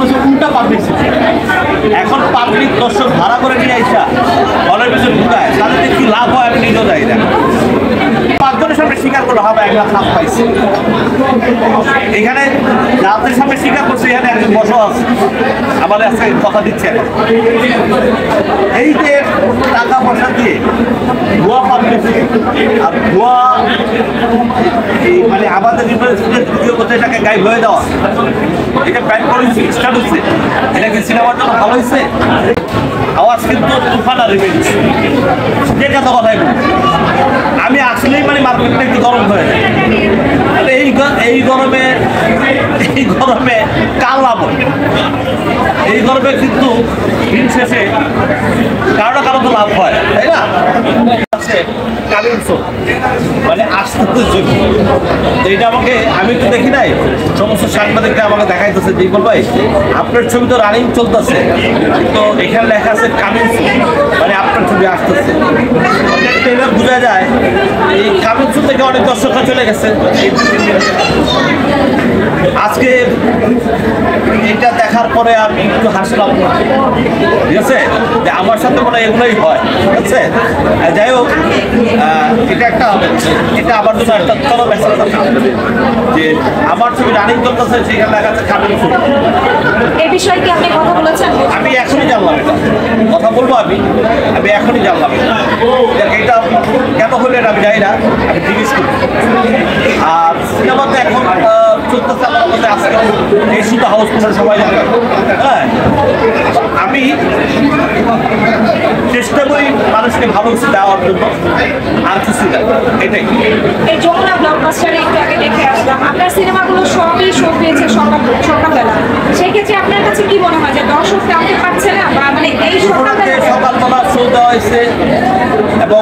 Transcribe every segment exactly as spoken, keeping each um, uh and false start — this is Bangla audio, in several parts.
হচ্ছে উল্টা পাবলিক এখন পাবলিক দর্শক ভাড়া করে নিয়ে আইসা হলের পিছনে ঢুকায় তাদের কি লাভ হয় আমি নিজেও যাই না। পাঁচজনের সামনে স্বীকার করলে হবে এক লাখ লাভ পাইছে। এখানে যাদের সামনে স্বীকার করছে এখানে একজন বসা আছে আমাদের আজকে কথা দিচ্ছে। এই যে টাকা পয়সা দিয়ে ভুয়া পাবলিক আর ভুয়া এই মানে আমাদের দ্বিতীয় কথা এটাকে গাইব হয়ে দেওয়া, এটা ব্যান করে স্টার্ট হচ্ছে। এটা কি সিনেমার জন্য ভালো হয়েছে? আওয়াজ কিন্তু তুফান আর রিভেঞ্জ যে কথা কথাই বলি আমি আসলেই মানে মার্কেটটা একটু গরম হয়ে যায়। এই এই গরমে এই গরমে কাল লাভ এই গরমে কিন্তু দিন শেষে কারো কারো তো লাভ হয়, তাই না? মানে আসতে যোগ্য এইটা আমাকে আমি তো দেখি নাই, সমস্ত সাংবাদিকরা আমাকে দেখাইতেছে যে ইকবাল ভাই আপনার ছবি তো রানিং চলতেছে, তো এখানে লেখা আছে কামিং সুন, মানে আপনার ছবি আসতেছে। এটা বোঝা যায় এই কামিং সুন থেকে অনেক দর্শকরা চলে গেছে। আজকে এটা দেখার পরে আমি একটু হাসলাম, ঠিক আছে, যে আমার সাথে মনে হয় এগুলোই হয়, ঠিক আছে। যাই হোক, এটা একটা এটা আমার জন্য একটা চলো মেসেজ যে আমার ছবি রানিং করতেছে, সেখানে দেখা যাচ্ছে কামিং সুন। এই বিষয়ে কি আপনি কথা বলেছেন? আমি এখনই জানলাম, এটা কথা বলবো আমি আমি এখনই জানলাম এটা কেন হলো এটা আমি জানি না, আমি জিজ্ঞেস করি। আর সিনেমাতে এখন চলতেছে আমার মধ্যে আজকে এই সুতা হাউস কোনো সবাই জানে, হ্যাঁ। আমি চেষ্টা করি মানুষকে ভালো কিছু দেওয়ার জন্য, আর কিছু দেয় এটাই। এই যমুনা ব্লকবাস্টারে একটু আগে দেখে আসলাম, আপনার সিনেমাগুলো সবই শো পেয়েছে সকাল সকালবেলা। সেই ক্ষেত্রে আপনার কাছে কি মনে হয় যে দর্শক জানতে পারছে না, বা মানে এই সকালবেলা সকালবেলা শো দেওয়া হয়েছে এবং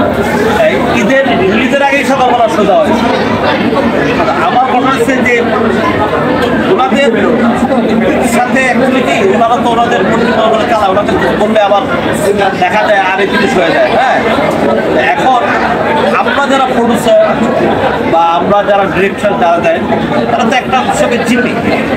ঈদের রিলিজের আগেই সকালবেলা শো দেওয়া হয়েছে। আমার মনে হচ্ছে যে ওনাদের সাথে অ্যাকচুয়ালি কি ওনারা তো ওনাদের পরিকল্পনা চালায়, ওনাদের বললে আবার দেখা যায় আরেক জিনিস হয়ে যায়, হ্যাঁ। এখন আমরা যারা প্রডিউসার বা আমরা যারা ডিরেকশন যারা দেয় তারা তো একটা উৎসবে চিনি,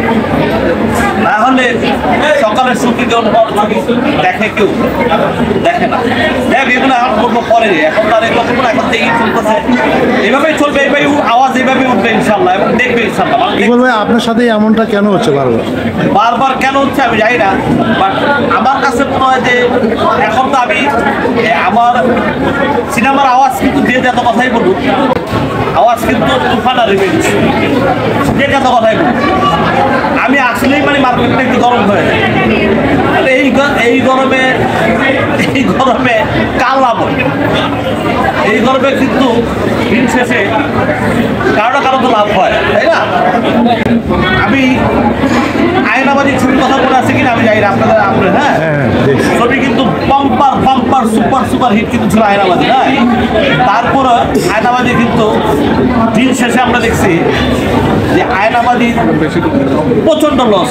তাহলে সকালের শুটিং দেখে কেউ দেখে না, দেখ এগুলো এখন করবো পরে, এখন তার এগুলো করবো না, এখন থেকেই চলতেছে, এইভাবেই চলবে, এইভাবেই আওয়াজ এইভাবেই উঠবে ইনশাল্লাহ, এবং দেখবে ইনশাল্লাহ। আপনার সাথে এমনটা কেন হচ্ছে বারবার বারবার কেন হচ্ছে আমি জানি না, বাট আমার কাছে মনে হয় যে এখন তো আমি আমার সিনেমার আওয়াজ কিন্তু যে যত কথাই বলুক, আওয়াজ কিন্তু তুফান আর রিভেঞ্জ যে যত কথাই বলুক আমি আসলেই মানে মার্কেটটা একটু গরম হয়ে যায়। এই এই গরমে এই গরমে কাল লাভ এই গরমে কিন্তু দিন শেষে কারো কারো তো লাভ হয়, তাই না? আমি আয়নাবাদী ছবির কথা মনে আছে কিনা আমি জানি না, আপনাদের আপনার হ্যাঁ ছবি কিন্তু পাম্পার পাম্পার সুপার সুপার হিট কিন্তু ছিল আয়নাবাদী, হ্যাঁ। তারপরে আয়নাবাদী কিন্তু দিন শেষে আমরা দেখছি যে আয়নাবাদী প্রচন্ড লস।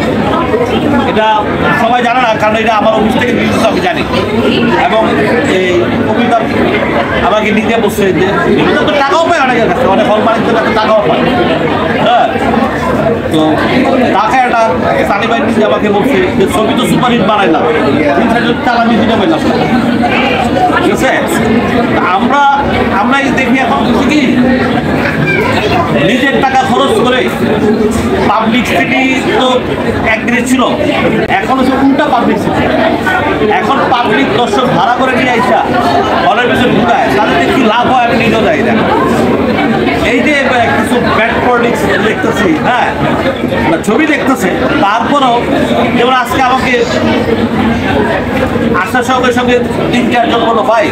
এটা সবাই জানে না, কারণ এটা আমার অফিস থেকে নিউজ আমি জানি, এবং এই কবিতা আমাকে নিজে বসছে যে তো টাকাও পায় অনেকের কাছে, অনেক হল মালিকদের কাছে টাকাও পায়, হ্যাঁ। তো টাকা একটা সানি ভাই নিজে আমাকে বলছে যে ছবি তো সুপারহিট বানাইলাম, টাকা দিয়ে দিতে পারলাম, ঠিক আছে। আমরা আমরা দেখি এখন কি নিজের টাকা খরচ করে পাবলিক সিটি তো একদিনে ছিল, এখন হচ্ছে উল্টা পাবলিক সিটি। এখন পাবলিক দর্শক ভাড়া করে নিয়ে আইসা হলের পিছনে ঢুকায় তাদের কি লাভ হয় আমি নিজেও যাই না। এই যে কিছু ব্যাড পলিটিক্স দেখতেছি, হ্যাঁ, ছবি দেখতেছে, তারপরেও যেমন আজকে আমাকে আসার সঙ্গে সঙ্গে তিন চারজন বলো ভাই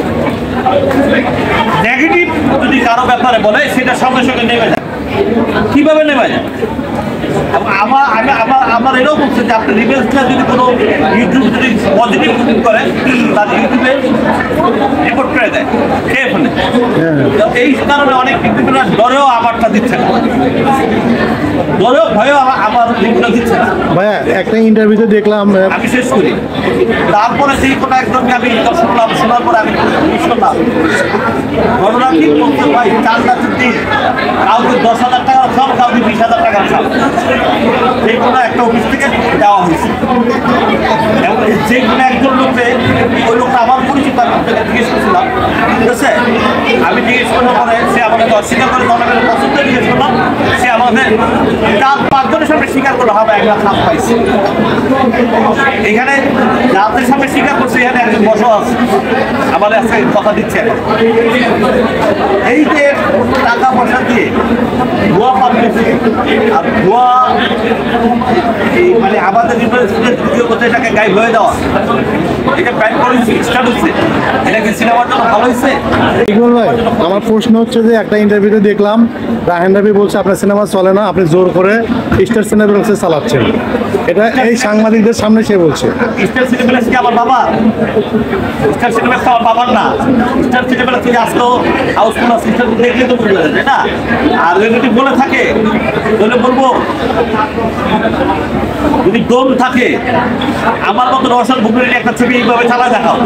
নেগেটিভ যদি কারো ব্যাপারে বলে সেটা সঙ্গে সঙ্গে নেমে যায়। কিভাবে নেমে যায়? আমার আমার আমার এটাও বলছে যে আপনি রিভেন্সটা যদি কোনো ইউটিউব যদি পজিটিভ করে তার ইউটিউবে রিপোর্ট করে দেয়, খেয়ে ফেলে। এই কারণে অনেক ইউটিউবেরা ডরেও আমারটা দিচ্ছে না, ডরেও ভয়েও আমার লিঙ্কটা দিচ্ছে না। ভাইয়া একটা ইন্টারভিউতে দেখলাম, আমি শেষ করি, তারপরে সেই কোনো একজনকে আমি শুনলাম, শোনার পরে আমি শুনলাম ঘটনা কি বলতে ভাই চার লাখের দিন কাউকে দশ হাজার টাকার খাও, কাউকে বিশ হাজার টাকার খাও, এই কোনো একটা অফিস থেকে দেওয়া হয়েছে। এবং যে কোনো একজন লোককে ওই লোকটা আমার পরিচিত, আমি আপনাকে জিজ্ঞেস করছিলাম, ঠিক আছে? আমি জিজ্ঞেস করার পরে সে আমাকে অস্বীকার করে জনগণের পছন্দ জিজ্ঞেস করলাম, সে আমাকে চার পাঁচজনের সামনে স্বীকার করলো হবে এক লাখ হাত পাইছে। এখানে যাদের সামনে স্বীকার করছে এখানে একজন বসা আছে, আমাদের আজকে কথা দিচ্ছে। এই যে টাকা পয়সা দিয়ে ভুয়া পাবলিক আর ভুয়া এই মানে আমাদের ভিডিও করতে এটাকে গাইব হয়ে দেওয়া, এটা ব্যান করে স্টার্ট হচ্ছে, এটা কি সিনেমার জন্য ভালো হয়েছে? ইকবাল ভাই, আমার প্রশ্ন হচ্ছে যে একটা ইন্টারভিউতে দেখলাম রায়হান রাফি বলছে আপনার সিনেমা চলে না, আপনি জোর করে স্টার সিনেপ্লেক্সে চালাচ্ছেন। এটা এই সাংবাদিকদের সামনে সে বলছে। স্টার সিনেপ্লেক্স কি আমার বাবা? স্টার সিনেপ্লেক্স আমার বাবার না। স্টার সিনেপ্লেক্স থেকে আসতো হাউসফুল আছে, স্টার দেখলে তো বুঝা যায়, তাই না? আর যদি বলে থাকে তাহলে বলবো, যদি দম থাকে আমার মতো রওশন বুবলির একটা ছবি এইভাবে চালা দেখাও,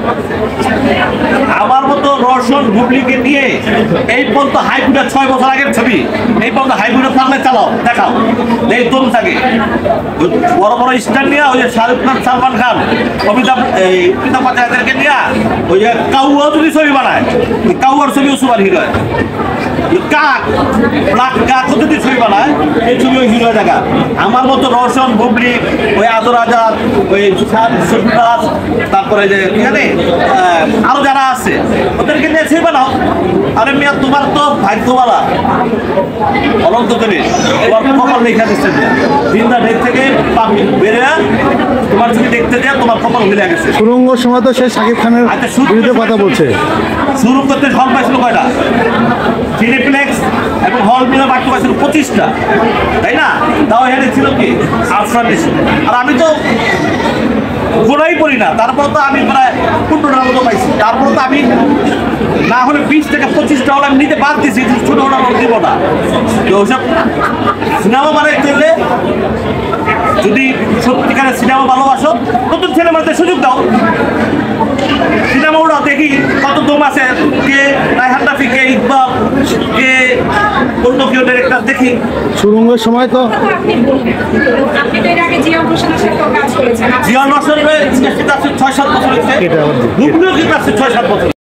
আমার মতো রওশন বুবলিকে নিয়ে এই পর্যন্ত হাইপুটা ছয় বছর আগের ছবি এই পর্যন্ত হাইপুটা সামনে চালাও দেখাও, এই দম থাকে। বড় বড় স্টার নিয়ে ওই যে শাহরুখ খান, সালমান খান, অমিতাভ এই অমিতাভ বচ্চনদেরকে নিয়ে ওই যে কাউয়া যদি ছবি বানায়, কাউয়ার ছবিও সুপার হিরো হয়। কাক ব্লাক কাক যদি ছবি বানায় এই ছবি ওই হিরো দেখা। আমার মতো রওশন বুবলি, ওই আদর আজাদ, ওই সুরাজ, তারপরে যে এখানে আরো যারা আছে ওদেরকে নিয়ে ছবি বানাও। আরে মিয়া তোমার তো ভাগ্যবালা অনন্ত দিনে তোমার কপাল লেখা দিচ্ছে, দিনটা ডেট থেকে পাবলিক বেড়ে তোমার ছবি দেখতে দেয়, তোমার কপাল মিলে গেছে। সুরঙ্গ সময় তো সে শাকিব খানের বিরুদ্ধে কথা বলছে। শুরু করতে হল পাইছিল কয়টা? সিনেপ্লেক্স এবং হল মিলে বাড়তে পাইছিল পঁচিশটা, তাই না? তাও এখানে ছিল কি আফরানিস। আর আমি তো গোড়াই পড়ি না, তারপর তো আমি প্রায় পনেরোটার মতো পাইছি। তারপর তো আমি না হলে বিশ থেকে পঁচিশটা হলে আমি নিতে বাদ দিছি, ছোটো ওটা দিব না। তো ওসব সিনেমা মানে চললে যদি সত্যিকারের সিনেমা ভালোবাসো, নতুন সিনেমাতে সুযোগ দাও, সিনেমা ওরাও দেখি কত দম আছে, কে রায়হান রাফি, কে ইকবাল, কে অন্য কেউ ডিরেক্টর দেখি। সুরঙ্গের সময় তো আপনি বলবেন, আপনি তো এর আগে জিয়া হোসেনের সাথে কাজ করেছেন। জিয়া হোসেনের ছয় সাত বছর হয়েছে, এটা আবার- বুবলিও কিন্তু আছে ছয় সাত বছর।